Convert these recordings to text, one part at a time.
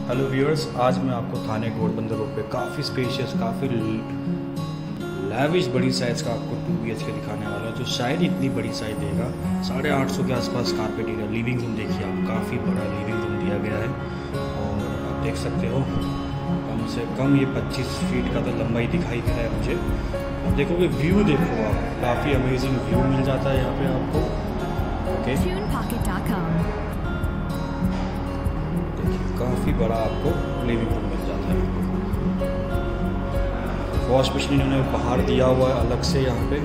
Hello viewers, आज मैं आपको थाने घोड़बंदर रोड पे काफ़ी स्पेशियस, काफ़ी लैविश बड़ी साइज़ का आपको 2 BHK दिखाने वाला है, जो शायद इतनी बड़ी साइज़ देगा। 850 के आसपास कारपेट एरिया। लिविंग रूम देखिए आप, काफ़ी बड़ा लिविंग रूम दिया गया है और आप देख सकते हो कम से कम ये 25 फीट का तो लंबाई दिखाई दे रहा है मुझे। अब देखोगे व्यू, देखो आप, काफ़ी अमेजिंग व्यू मिल जाता है यहाँ पे आपको। ओके, काफ़ी बड़ा आपको लिविंग रूम मिल जाता है। वॉश मशीन इन्होंने बाहर दिया हुआ है अलग से यहाँ पे।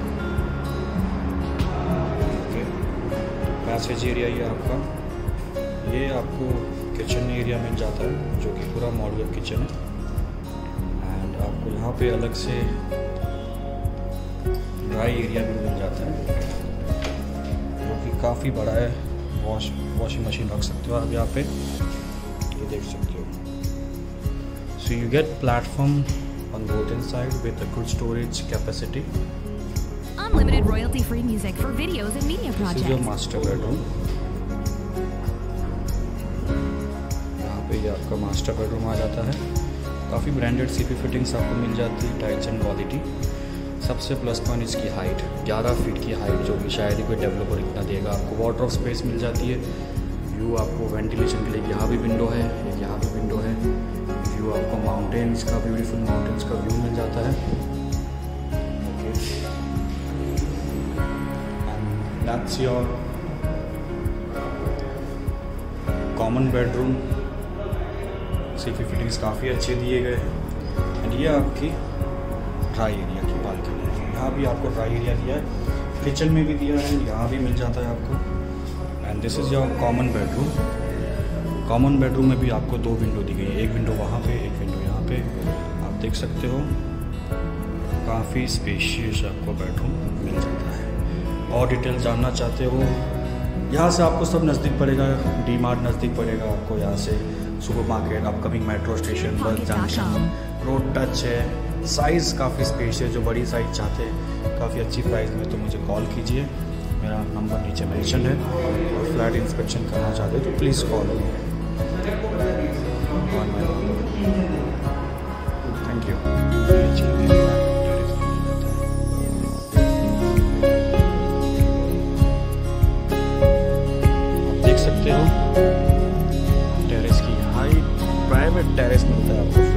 ओके, पैसेज एरिया ये आपका, ये आपको किचन एरिया मिल जाता है जो कि पूरा मॉड्यूलर किचन है। एंड आपको यहाँ पे अलग से ड्राई एरिया भी मिल जाता है जो कि काफ़ी बड़ा है। वॉशिंग मशीन रख सकते हो आप यहाँ पे, ये देख सकते हो। So you get platform on both inside with a good storage capacity. Unlimited royalty-free music for videos and media projects. This is your master bedroom. यहाँ पे ये आपका मास्टर बेडरूम आ जाता है। काफ़ी ब्रांडेड सीपी फिटिंग्स आपको मिल जाती है, टाइल्स एंड क्वालिटी। सबसे प्लस पॉइंट इसकी हाइट, 11 फीट की हाइट, जो कि शायद ही कोई डेवलपर इतना देगा। आपको वाटर ऑफ स्पेस मिल जाती है। व्यू आपको वेंटिलेशन के लिए यहाँ भी विंडो है, एक यहाँ भी विंडो है। व्यू आपको माउंटेन्स का, ब्यूटीफुल माउंटेन्स का व्यू मिल जाता है। Okay, and that's your common bedroom. CP fittings काफ़ी अच्छे दिए गए हैं। एंड ये आपकी ड्राई एरिया की बालकनी है। यहाँ भी आपको ड्राई एरिया दिया है, किचन में भी दिया है, यहाँ भी मिल जाता है आपको। And this is your common bedroom. Common bedroom में भी आपको 2 विंडो दी गई है, एक विंडो वहाँ पे, एक विंडो यहाँ पे। आप देख सकते हो काफ़ी स्पेशियस आपको बेडरूम मिल जाता है। और डिटेल जानना चाहते हो, यहाँ से आपको सब नज़दीक पड़ेगा। डी मार्ट नज़दीक पड़ेगा आपको यहाँ से, super market, upcoming metro station, bus junction, road touch है। साइज़ काफ़ी स्पेशियस, जो बड़ी साइज़ चाहते हैं काफ़ी अच्छी प्राइस में, तो मुझे कॉल कीजिए। मेरा नंबर नीचे मेंशन है। और फ्लैट इंस्पेक्शन करना चाहते हो तो please call me. Thank you. आप देख सकते हो टेरेस की हाइट, प्राइवेट टेरेस मिलता है आपको।